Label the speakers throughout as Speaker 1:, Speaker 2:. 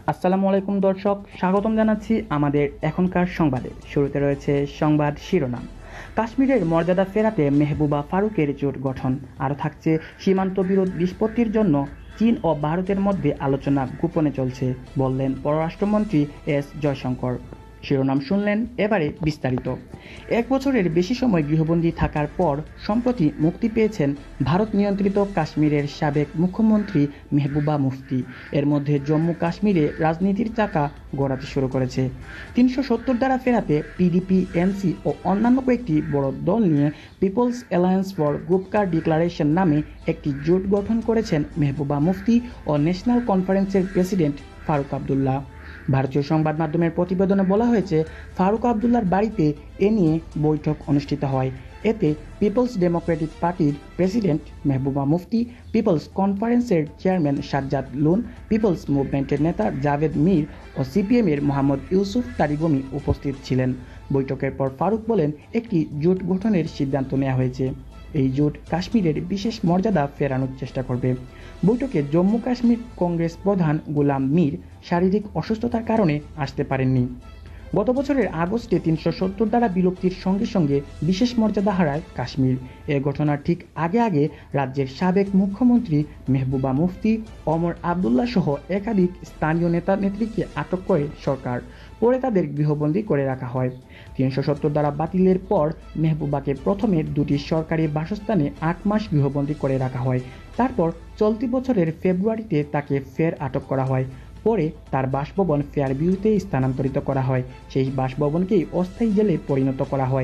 Speaker 1: আসসালামু আলাইকুম দর্শক, স্বাগতম জানাচ্ছি আমাদের এখনকার সংবাদে। শুরুতে রয়েছে সংবাদ শিরোনাম। কাশ্মীরের মর্যাদা ফেরাতে মেহবুবা ফারুকের জোট গঠন। আরও থাকছে সীমান্ত বিরোধ নিষ্পত্তির জন্য চীন ও ভারতের মধ্যে আলোচনা গোপনে চলছে, বললেন পররাষ্ট্রমন্ত্রী এস জয়শঙ্কর। শিরোনাম শুনলেন, এবারে বিস্তারিত। 1 বছরের বেশি সময় গৃহবন্দী থাকার পর সম্প্রতি মুক্তি পেয়েছেন ভারত নিয়ন্ত্রিত কাশ্মীরের সাবেক মুখ্যমন্ত্রী মেহবুবা মুফতি। এর মধ্যে জম্মু কাশ্মীরে রাজনীতির চাকা গড়াতে শুরু করেছে। 370 ধারা ফেরাতে পিডিপি, এনসি ও অন্যান্য কয়েকটি বড় দল নিয়ে People's Alliance for Gupkar Declaration নামে একটি জোট গঠন করেছেন মেহবুবা মুফতি ও ন্যাশনাল কনফারেন্সের প্রেসিডেন্ট ফারুক আবদুল্লাহ। ভারতীয় সংবাদ মাধ্যমের প্রতিবেদনে বলা হয়েছে, ফারুক আবদুল্লার বাড়িতে এ নিয়ে বৈঠক অনুষ্ঠিত হয়। এতে পিপলস ডেমোক্রেটিক পার্টির প্রেসিডেন্ট মেহবুবা মুফতি, পিপলস কনফারেন্সের চেয়ারম্যান সাজ্জাদ লুন, পিপলস মুভমেন্টের নেতা জাভেদ মীর ও সিপিএমের মোহাম্মদ ইউসুফ তারিগমি উপস্থিত ছিলেন। বৈঠকের পর ফারুক বলেন, একটি জোট গঠনের সিদ্ধান্ত নেওয়া হয়েছে। এই জোট কাশ্মীরের বিশেষ মর্যাদা ফেরানোর চেষ্টা করবে। বৈঠকে জম্মু কাশ্মীর কংগ্রেস প্রধান গোলাম মীর শারীরিক অসুস্থতার কারণে আসতে পারেননি। গত বছরের আগস্টে 370 ধারা বিলুপ্তির সঙ্গে সঙ্গে বিশেষ মর্যাদা হারায় কাশ্মীর। এ ঘটনার ঠিক আগে রাজ্যের সাবেক মুখ্যমন্ত্রী মেহবুবা মুফতি, ওমর আবদুল্লাহ সহ একাধিক স্থানীয় নেতা নেত্রীকে আটক করে সরকার। পরে তাদের গৃহবন্দী করে রাখা হয়। 370 ধারা বাতিলের পর মেহবুবাকে প্রথমে দুটি সরকারি বাসস্থানে 8 মাস গৃহবন্দী করে রাখা হয়। তারপর চলতি বছরের ফেব্রুয়ারিতে তাকে ফের আটক করা হয়। পরে তার বাসভবন ফেয়ারভিউতে স্থানান্তরিত করা হয়। সেই বাসভবনকেই অস্থায়ী জেলে পরিণত করা হয়।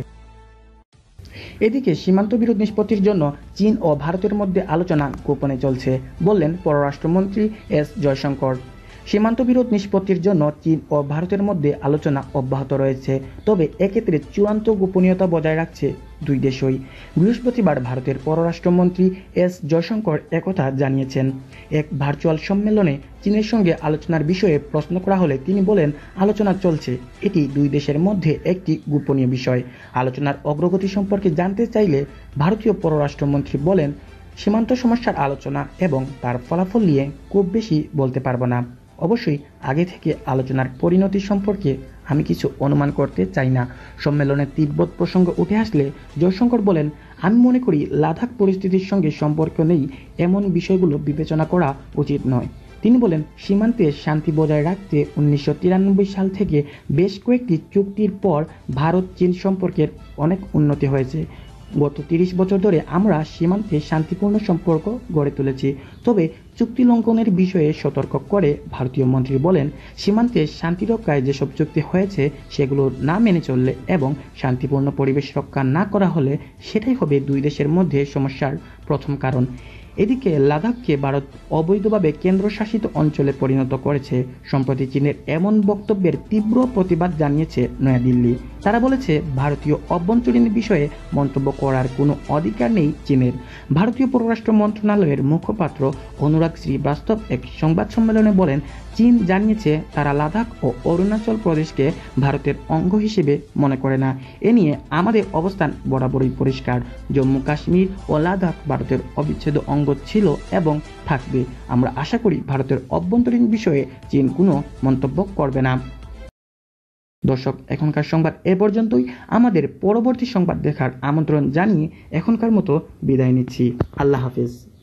Speaker 1: এদিকে সীমান্ত বিরোধ নিষ্পত্তির জন্য চীন ও ভারতের মধ্যে আলোচনা গোপনে চলছে, বললেন পররাষ্ট্রমন্ত্রী এস জয়শঙ্কর। সীমান্ত বিরোধ নিষ্পত্তির জন্য চীন ও ভারতের মধ্যে আলোচনা অব্যাহত রয়েছে, তবে এক্ষেত্রে চূড়ান্ত গোপনীয়তা বজায় রাখছে দুই দেশই। বৃহস্পতিবার ভারতের পররাষ্ট্রমন্ত্রী এস জয়শঙ্কর একথা জানিয়েছেন। এক ভার্চুয়াল সম্মেলনে চীনের সঙ্গে আলোচনার বিষয়ে প্রশ্ন করা হলে তিনি বলেন, আলোচনা চলছে, এটি দুই দেশের মধ্যে একটি গোপনীয় বিষয়। আলোচনার অগ্রগতি সম্পর্কে জানতে চাইলে ভারতীয় পররাষ্ট্রমন্ত্রী বলেন, সীমান্ত সমস্যার আলোচনা এবং তার ফলাফল নিয়ে খুব বেশি বলতে পারবো না। অবশ্যই আগে থেকে আলোচনার পরিণতি সম্পর্কে আমি কিছু অনুমান করতে চাই না। সম্মেলনে তিব্বত প্রসঙ্গ উঠে আসলে জয়শঙ্কর বলেন, আমি মনে করি লাদাখ পরিস্থিতির সঙ্গে সম্পর্ক নেই এমন বিষয়গুলো বিবেচনা করা উচিত নয়। তিনি বলেন, সীমান্তে শান্তি বজায় রাখতে 1993 সাল থেকে বেশ কয়েকটি চুক্তির পর ভারত চীন সম্পর্কের অনেক উন্নতি হয়েছে। গত 30 বছর ধরে আমরা সীমান্তে শান্তিপূর্ণ সম্পর্ক গড়ে তুলেছি। তবে চুক্তি লঙ্ঘনের বিষয়ে সতর্ক করে ভারতীয় মন্ত্রী বলেন, সীমান্তে শান্তি রক্ষায় যেসব চুক্তি হয়েছে সেগুলো না মেনে চললে এবং শান্তিপূর্ণ পরিবেশ রক্ষা না করা হলে সেটাই হবে দুই দেশের মধ্যে সমস্যার প্রথম কারণ। এদিকে লাদাখকে ভারত অবৈধভাবে কেন্দ্রশাসিত অঞ্চলে পরিণত করেছে। সম্প্রতি চীনের এমন বক্তব্যের তীব্র প্রতিবাদ জানিয়েছে নয়াদিল্লি। তারা বলেছে, ভারতীয় অভ্যন্তরীণ বিষয়ে মন্তব্য করার কোনো অধিকার নেই চীনের। ভারতীয় পররাষ্ট্র মন্ত্রণালয়ের মুখপাত্র অনুরাগ শ্রীবাস্তব এক সংবাদ সম্মেলনে বলেন, চীন জানিয়েছে তারা লাদাখ ও অরুণাচল প্রদেশকে ভারতের অঙ্গ হিসেবে মনে করে না। এ নিয়ে আমাদের অবস্থান বরাবরই পরিষ্কার। জম্মু কাশ্মীর ও লাদাখ ভারতের অবিচ্ছেদ্য অঙ্গ ছিল এবং থাকবে। আমরা আশা করি ভারতের অভ্যন্তরীণ বিষয়ে চীন কোনো মন্তব্য করবে না। দর্শক, এখনকার সংবাদ এ পর্যন্তই। আমাদের পরবর্তী সংবাদ দেখার আমন্ত্রণ জানিয়ে এখনকার মতো বিদায় নিচ্ছি। আল্লাহ হাফেজ।